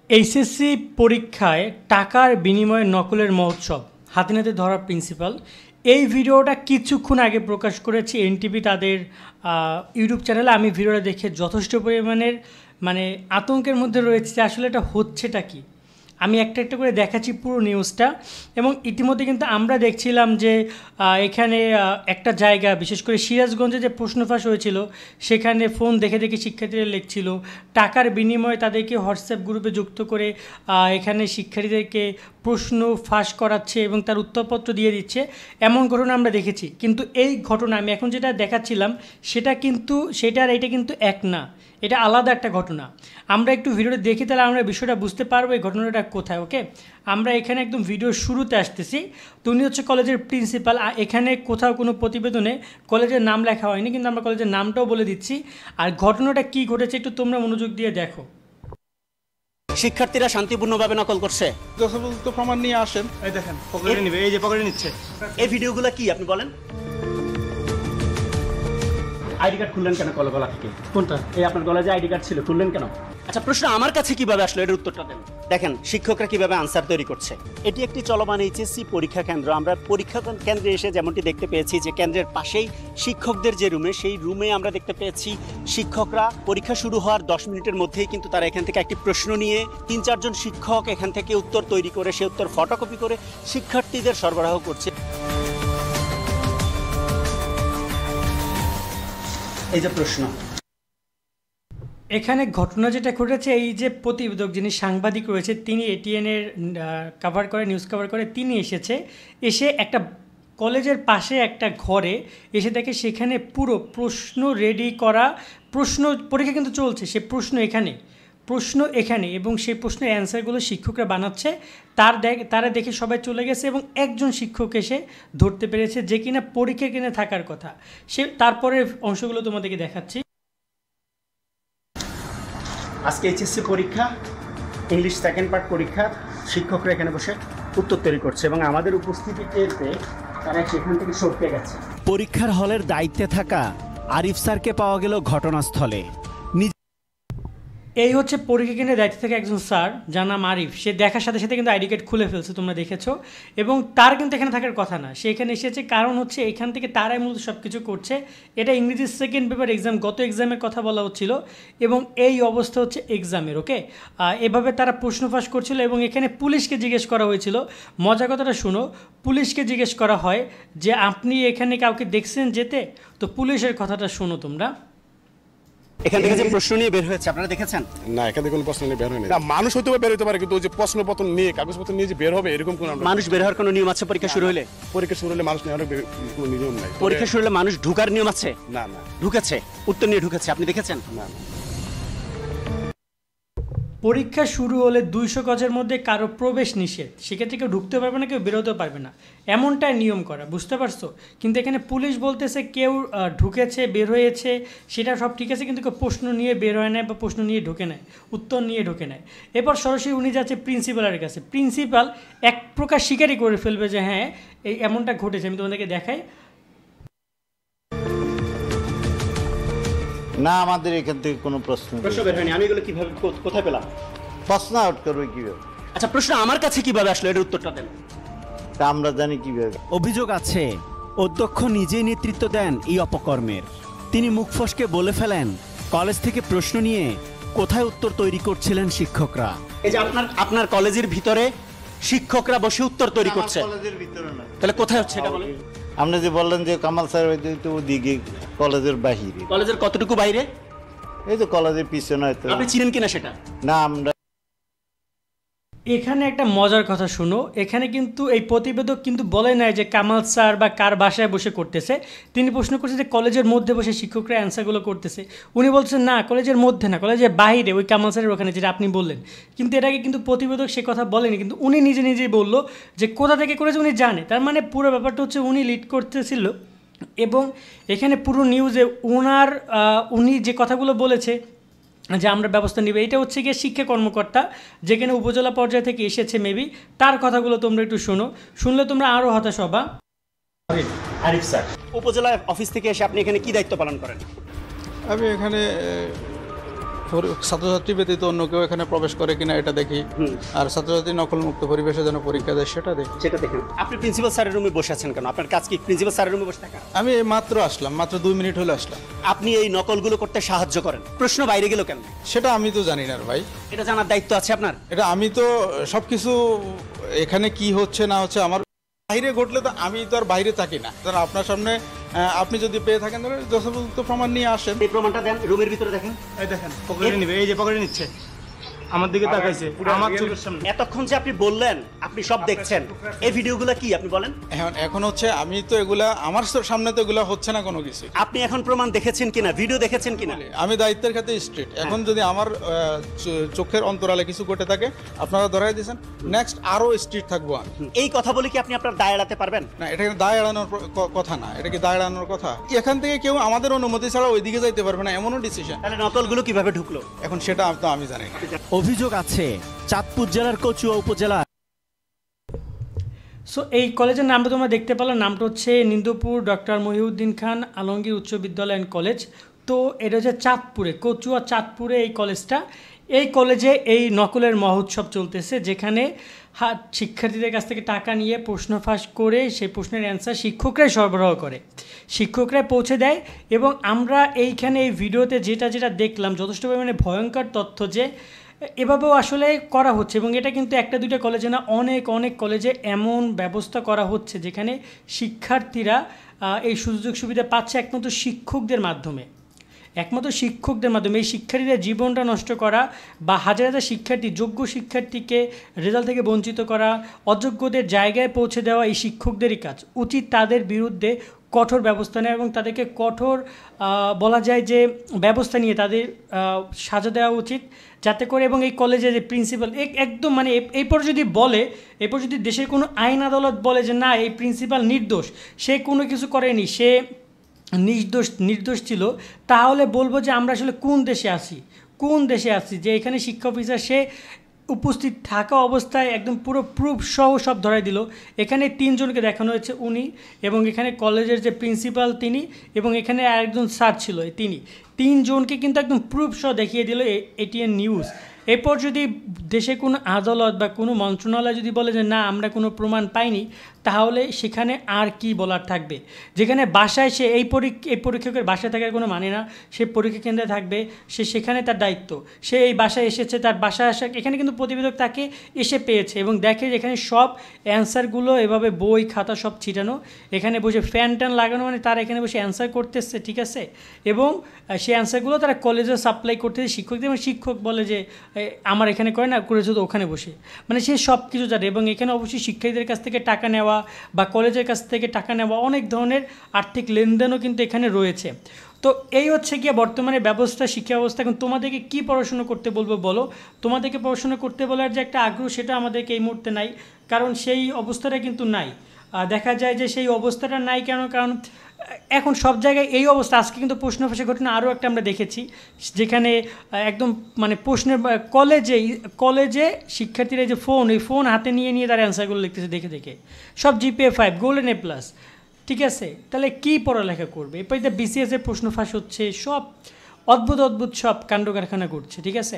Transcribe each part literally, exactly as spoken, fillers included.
HSC পরীক্ষায় টাকার বিনিময়ে নকলের মহোৎসব হাতে নাতে ধরা প্রিন্সিপাল। এই ভিডিওটা কিছুক্ষণ আগে প্রকাশ করেছে এনটিভি তাদের ইউটিউব চ্যানেলে। আমি ভিডিওটা দেখে যথেষ্ট পরিমাণের মানে আতঙ্কের মধ্যে রয়েছে যে আসলে এটা হচ্ছেটা কি। আমি একটা একটা করে দেখাচ্ছি পুরো নিউজটা। এবং ইতিমধ্যে কিন্তু আমরা দেখছিলাম যে এখানে একটা জায়গা, বিশেষ করে সিরাজগঞ্জে যে প্রশ্ন ফাঁস হয়েছিল, সেখানে ফোন দেখে দেখে শিক্ষার্থীরা লিখছিল, টাকার বিনিময়ে তাদেরকে হোয়াটসঅ্যাপ গ্রুপে যুক্ত করে এখানে শিক্ষার্থীদেরকে প্রশ্ন ফাঁস করাচ্ছে এবং তার উত্তরপত্র দিয়ে দিচ্ছে, এমন ঘটনা আমরা দেখেছি। কিন্তু এই ঘটনা আমি এখন যেটা দেখাচ্ছিলাম সেটা কিন্তু সেটা আর এটা কিন্তু এক না, এটা আলাদা একটা ঘটনা। আমরা একটু ভিডিওটা দেখি, তাহলে আমরা বিষয়টা বুঝতে পারবো এই ঘটনাটা কোথায়। ওকে, আমরা এখানে একদম ভিডিওর শুরুতে আসতেছি। তো উনি হচ্ছে কলেজের প্রিন্সিপাল। এখানে কোথাও কোনো প্রতিবেদনে কলেজের নাম লেখা হয়নি, কিন্তু আমরা কলেজের নামটাও বলে দিচ্ছি। আর ঘটনাটা কি ঘটেছে একটু তোমরা মনোযোগ দিয়ে দেখো। শিক্ষার্থীরা শান্তিপূর্ণভাবে নকল করছে, যথাযথ প্রমাণ নিয়ে আসেন। এই দেখেন পকেটে নেবে, এই যে পকেটে নিচ্ছে। এই ভিডিওগুলো কি আপনি বলেন? আইডি কার্ড খুললেন কেন গলা থেকে? কোনটা? এই আপনার গলায় যে আইডি কার্ড ছিল, খুললেন কেন? আচ্ছা, প্রশ্ন আমার কাছে কিভাবে আসলো, এর উত্তরটা দেন। দেখেন শিক্ষকরা কিভাবে আনসার তৈরি করছে। এটি একটি চলমান এইচএসসি পরীক্ষা কেন্দ্র। আমরা পরীক্ষা কেন্দ্রে এসে যেমনটি দেখতে পেয়েছি যে কেন্দ্রের পাশেই শিক্ষকদের যে রুমে, সেই রুমে আমরা দেখতে পেয়েছি শিক্ষকরা পরীক্ষা শুরু হওয়ার দশ মিনিটের মধ্যেই কিন্তু তারা এখান থেকে একটি প্রশ্ন নিয়ে তিন চারজন শিক্ষক এখান থেকে উত্তর তৈরি করে সে উত্তর ফটোকপি করে শিক্ষার্থীদের সরবরাহ করছে। এই যে প্রশ্ন, এখানে ঘটনা যেটা ঘটেছে, এই যে প্রতিবেদক যিনি সাংবাদিক রয়েছে, তিনি এটিএনের কভার করে, নিউজ কভার করে, তিনি এসেছে। এসে একটা কলেজের পাশে একটা ঘরে এসে দেখে সেখানে পুরো প্রশ্ন রেডি করা, প্রশ্ন পরীক্ষা কিন্তু চলছে, সে প্রশ্ন এখানে প্রশ্ন এখানে এবং সেই প্রশ্নের অ্যান্সারগুলো শিক্ষকরা বানাচ্ছে। তার দেখ তারা দেখে সবাই চলে গেছে এবং একজন শিক্ষক এসে ধরতে পেরেছে যে কিনা পরীক্ষা কিনে থাকার কথা। সে তারপরের অংশগুলো তোমাদেরকে দেখাচ্ছি। আজকে এইচএসসি পরীক্ষা, ইংলিশ সেকেন্ড পার্ট পরীক্ষা, শিক্ষকরা এখানে বসে উত্তর তৈরি করছে এবং আমাদের উপস্থিতি টের পেয়ে তারা সেখান থেকে সরতে গেছে। পরীক্ষার হলের দায়িত্বে থাকা আরিফ স্যারকে পাওয়া গেল ঘটনাস্থলে। এই হচ্ছে পরীক্ষা কেন্দ্রে দায়িত্ব থেকে একজন স্যার, যার নাম আরিফ। সে দেখার সাথে সাথে কিন্তু আইডি কার্ড খুলে ফেলছে, তোমরা দেখেছো। এবং তার কিন্তু এখানে থাকার কথা না, সে এখানে এসেছে কারণ হচ্ছে এখান থেকে তারাই মূলত সব কিছু করছে। এটা ইংরেজির সেকেন্ড পেপার এক্সাম, গত এক্সামের কথা বলা হচ্ছিল এবং এই অবস্থা হচ্ছে এক্সামের। ওকে, এভাবে তারা প্রশ্ন ফাঁস করছিল এবং এখানে পুলিশকে জিজ্ঞেস করা হয়েছিল। মজা কথাটা শুনো, পুলিশকে জিজ্ঞেস করা হয় যে আপনি এখানে কাউকে দেখছেন যেতে? তো পুলিশের কথাটা শোনো তোমরা। এখান থেকে যে প্রশ্ন নিয়ে বের হয়েছে আপনারা দেখেছেন? না, এখান থেকে কোনো প্রশ্ন নিয়ে বের হয়নি। না, মানুষ হয়তো বের হতে পারে, কিন্তু ওই যে প্রশ্নপত্র নিয়ে, কাগজপত্র নিয়ে যে বের হবে এরকম কোনো মানুষ বের হওয়ার কোনো নিয়ম আছে? পরীক্ষা শুরু হলে পরীক্ষা শুরু হলে মানুষ নেওয়ার কোনো নিয়ম নাই। পরীক্ষা শুরু হলে মানুষ ঢুকার নিয়ম আছে? না না, ঢুকেছে, উত্তর নিয়ে ঢুকেছে, আপনি দেখেছেন? না না। পরীক্ষা শুরু হলে দুইশো গজের মধ্যে কারো প্রবেশ নিষেধ, সেক্ষেত্রে কেউ ঢুকতে পারবে না, কেউ বেরোতেও পারবে না, এমনটাই নিয়ম করা, বুঝতে পারছো? কিন্তু এখানে পুলিশ বলতেছে কেউ ঢুকেছে, বের হয়েছে, সেটা সব ঠিক আছে, কিন্তু কেউ প্রশ্ন নিয়ে বের হয় নেয় বা প্রশ্ন নিয়ে ঢুকে নেয়, উত্তর নিয়ে ঢুকে নেয়। এরপর সরাসরি উনি যাচ্ছে প্রিন্সিপালের কাছে। প্রিন্সিপাল এক প্রকার স্বীকারই করে ফেলবে যে হ্যাঁ এই এমনটা ঘটেছে। আমি তোমাদেরকে দেখাই। না, আমাদের এখান থেকে কোনো প্রশ্ন প্রশ্ন বের হয়নি। আমি এগুলো কিভাবে কোথায় পেলাম? প্রশ্ন আউট করবে কিভাবে? আচ্ছা, প্রশ্ন আমার কাছে কিভাবে আসলো, এর উত্তরটা দেন। তা আমরা জানি কিভাবে? অভিযোগ আছে অধ্যক্ষ নিজেই নেতৃত্ব দেন এই অপকর্মের। তিনি মুখ ফসকে বলে ফেলেন কলেজ থেকে প্রশ্ন নিয়ে কোথায় উত্তর তৈরি করছিলেন শিক্ষকরা। এই যে আপনার আপনার কলেজের ভিতরে শিক্ষকরা বসে উত্তর তৈরি করছে, কলেজের ভিতরে না। তাহলে কোথায় হচ্ছে এটা বলেন? আপনি যে বললেন যে কামাল স্যার হয়তো ওদিকে কলেজের বাহিরে। কলেজের কতটুকু বাইরে? এই তো কলেজের পিছনে হয়তো। আপনি চিনেন কিনা সেটা? না, আমরা এখানে একটা মজার কথা শুনো। এখানে কিন্তু এই প্রতিবেদক কিন্তু বলে নাই যে কামাল স্যার বা কার বাসায় বসে করতেছে। তিনি প্রশ্ন করছে যে কলেজের মধ্যে বসে শিক্ষকরা অ্যান্সারগুলো করতেছে। উনি বলছেন না, কলেজের মধ্যে না, কলেজের বাইরে, ওই কামাল স্যারের ওখানে, যেটা আপনি বললেন। কিন্তু এটাকে কিন্তু প্রতিবেদক সে কথা বলেনি, কিন্তু উনি নিজে নিজেই বললো যে কোথা থেকে করেছে উনি জানে। তার মানে পুরো ব্যাপারটা হচ্ছে উনি লিড করতেছিল এবং এখানে পুরো নিউজে ওনার উনি যে কথাগুলো বলেছে যে আমরা ব্যবস্থা নিব, এটা হচ্ছে গিয়ে শিক্ষা কর্মকর্তা যেখানে উপজেলা পর্যায় থেকে এসেছে মেবি, তার কথাগুলো তোমরা একটু শোনো, শুনলে তোমরা আরও হতাশ হবা। আরিফ স্যার, উপজেলা অফিস থেকে এসে আপনি এখানে কি দায়িত্ব পালন করেন? আমি এখানে পরি- ছাত্রছাত্রী ব্যতীত অন্য কেউ এখানে প্রবেশ করে কিনা এটা দেখি, হুম। আর ছাত্রছাত্রী নকলমুক্ত পরিবেশে যেন পরীক্ষা দেয় সেটা দেখি। সেটা দেখেন। আপনি প্রিন্সিপাল স্যারের রুমে বসে আছেন কেন? আপনার কাজ কি প্রিন্সিপাল স্যারের রুমে বসে থাকা? আমি এই মাত্র আসলাম, মাত্র দুই মিনিট হলে আসলাম। আপনি এই নকলগুলো করতে সাহায্য করেন, প্রশ্ন বাইরে গেল কেন? সেটা আমি তো জানি না রে ভাই, এটা জানার দায়িত্ব আছে আপনার। এটা আমি তো সবকিছু এখানে কি হচ্ছে না হচ্ছে আমার বাইরে ঘটলে তো আমি তো আর বাইরে থাকি না। কারণ আপনার সামনে আহ, আপনি যদি পেয়ে থাকেন তাহলে যথাযথ প্রমাণ নিয়ে আসেন। এই প্রমাণটা দেন, রুমের ভিতরে দেখেন। এই দেখেন পকেটে নিবে, এই যে পকেটে নিচ্ছে, আমার দিকে তাকাইছে আমার চোখের সামনে। এতক্ষণ যে আপনি বললেন আপনি সব দেখছেন, এই ভিডিওগুলো কি আপনি বলেন? এখন এখন হচ্ছে আমি তো এগুলা আমার সামনে তো এগুলা হচ্ছে না কোনো কিছু। আপনি এখন প্রমাণ দেখেছেন কিনা, ভিডিও দেখেছেন কিনা? আমি দায়িত্বের খাতে স্ট্রিট। এখন যদি আমার আহ, চ- চোখের অন্তরালে কিছু ঘটে থাকে আপনারা ধরাই দিয়েছেন, নেক্সট আরো স্ট্রিট থাকবো আমি। এই কথা বলে কি আপনি আপনার দায় এড়াতে পারবেন? না, এটা কিন্তু দায় এড়ানোর প- ক- কথা না, এটা কি দায় এড়ানোর কথা? এখান থেকে কেউ আমাদের অনুমতি ছাড়া ওইদিকে যাইতে পারবে না, এমনও ডিসিশন। তাহলে নকলগুলো কিভাবে ঢুকলো? এখন সেটা তো আমি জানি না। অভিযোগ আছে চাঁদপুর জেলার কচুয়া উপজেলা সো এই কলেজের নামটা তোমরা দেখতে পেলে, নামটা হচ্ছে নিন্দুপুর ডক্টর মহিউদ্দিন খান আলমগীর উচ্চ বিদ্যালয় অ্যান্ড কলেজ। তো এটা হচ্ছে চাঁদপুরে, কচুয়া চাঁদপুরে এই কলেজটা। এই কলেজে এই নকলের মহোৎসব চলতেছে, যেখানে হা- শিক্ষার্থীদের কাছ থেকে টাকা নিয়ে প্রশ্ন ফাঁস করে সেই প্রশ্নের অ্যান্সার শিক্ষকরাই সরবরাহ করে, শিক্ষকরাই পৌঁছে দেয়। এবং আমরা এইখানে এই ভিডিওতে যেটা যেটা দেখলাম যথেষ্ট পরিমাণে ভয়ঙ্কর তথ্য, যে এভাবেও আসলে করা হচ্ছে। এবং এটা কিন্তু একটা দুইটা কলেজে না, অনেক অনেক কলেজে এমন ব্যবস্থা করা হচ্ছে যেখানে শিক্ষার্থীরা আহ, এই সুযোগ সুবিধা পাচ্ছে একমাত্র শিক্ষকদের মাধ্যমে, একমাত্র শিক্ষকদের মাধ্যমে। এই শিক্ষার্থীদের জীবনটা নষ্ট করা বা হাজার হাজার শিক্ষার্থী, যোগ্য শিক্ষার্থীকে রেজাল্ট থেকে বঞ্চিত করা, অযোগ্যদের জায়গায় পৌঁছে দেওয়া এই শিক্ষকদেরই কাজ। উচিত তাদের বিরুদ্ধে কঠোর ব্যবস্থা নেওয়া এবং তাদেরকে কঠোর আহ, বলা যায় যে ব্যবস্থা নিয়ে তাদের আহ, সাজা দেওয়া উচিত, যাতে করে এবং এই কলেজে যে প্রিন্সিপাল একদম মানে এ- এরপর যদি বলে, এরপর যদি দেশের কোনো আইন আদালত বলে যে না এই প্রিন্সিপাল নির্দোষ, সে কোনো কিছু করেনি, সে নির্দোষ নির্দোষ ছিল, তাহলে বলবো যে আমরা আসলে কোন দেশে আছি, কোন দেশে আছি যে এখানে শিক্ষা অফিসার সে উপস্থিত থাকা অবস্থায় একদম পুরো প্রুফ সহ সব ধরাই দিল। এখানে তিনজনকে দেখানো হয়েছে, উনি এবং এখানে কলেজের যে প্রিন্সিপাল তিনি এবং এখানে আরেকজন স্যার ছিল, এই তিনি তিনজনকে কিন্তু একদম প্রুফ সহ দেখিয়ে দিল এটিএন নিউজ। এরপর যদি দেশে কোনো আদালত বা কোনো মন্ত্রণালয় যদি বলে যে না আমরা কোনো প্রমাণ পাইনি, তাহলে সেখানে আর কি বলার থাকবে? যেখানে বাসায় সে এই পরীক্ষা এই পরীক্ষকের বাসায় থাকার কোনো মানে না, সে পরীক্ষা কেন্দ্রে থাকবে, সে সেখানে তার দায়িত্ব, সে এই বাসায় এসেছে, তার বাসায় আসা, এখানে কিন্তু প্রতিবেদক তাকে এসে পেয়েছে এবং দেখে যে এখানে সব অ্যান্সারগুলো এভাবে বই খাতা সব ছিটানো, এখানে বসে ফ্যান ট্যান লাগানো, মানে তারা এখানে বসে অ্যান্সার করতেছে, ঠিক আছে। এবং আহ, সেই অ্যান্সারগুলো তারা কলেজে সাপ্লাই করতেছে শিক্ষকদের, এবং শিক্ষক বলে যে এ, আমার এখানে করে না, করেছে তো ওখানে বসে, মানে সে সব কিছু জানে। এবং এখানে অবশ্যই শিক্ষার্থীদের কাছ থেকে টাকা নেওয়া বা কলেজের কাছ থেকে টাকা নেওয়া, অনেক ধরনের আর্থিক লেনদেনও কিন্তু এখানে রয়েছে। তো এই হচ্ছে গিয়ে বর্তমানে ব্যবস্থা, শিক্ষা ব্যবস্থা। এখন তোমাদেরকে কি পড়াশোনা করতে বলবো বলো? তোমাদেরকে পড়াশোনা করতে বলার যে একটা আগ্রহ, সেটা আমাদেরকে এই মুহূর্তে নাই, কারণ সেই অবস্থাটা কিন্তু নাই। আহ, দেখা যায় যে সেই অবস্থাটা নাই কেন? কারণ এখন সব জায়গায় এই অবস্থা। আজকে কিন্তু প্রশ্ন ফাঁসের ঘটনা আরও একটা আমরা দেখেছি, যেখানে আহ, একদম মানে প্রশ্নের বা- কলেজে কলেজে শিক্ষার্থীরা যে ফোন, এই ফোন হাতে নিয়ে নিয়ে তারা অ্যান্সারগুলো লিখতেছে দেখে দেখে, সব GPA five, golden A plus, ঠিক আছে। তাহলে কী পড়ালেখা করবে? এরপর যে বিসিএসের প্রশ্ন ফাঁস হচ্ছে, সব অদ্ভুত অদ্ভুত সব কাণ্ড কারখানা করছে, ঠিক আছে।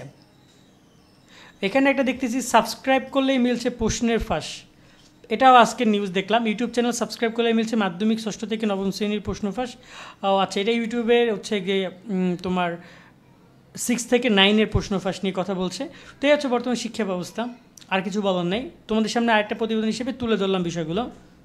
এখানে একটা দেখতেছি সাবস্ক্রাইব করলেই মিলছে প্রশ্নের ফাঁস, এটাও আজকের নিউজ দেখলাম। ইউটিউব চ্যানেল সাবস্ক্রাইব করলে মিলছে মাধ্যমিক ষষ্ঠ থেকে নবম শ্রেণীর প্রশ্ন ফাঁস। ও আচ্ছা, এটা ইউটিউবের হচ্ছে গিয়ে উম, তোমার সিক্স থেকে নাইনের প্রশ্ন ফাঁস নিয়ে কথা বলছে। তো এই হচ্ছে বর্তমান শিক্ষা ব্যবস্থা, আর কিছু বলার নেই। তোমাদের সামনে আরেকটা প্রতিবেদন হিসেবে তুলে ধরলাম বিষয়গুলো।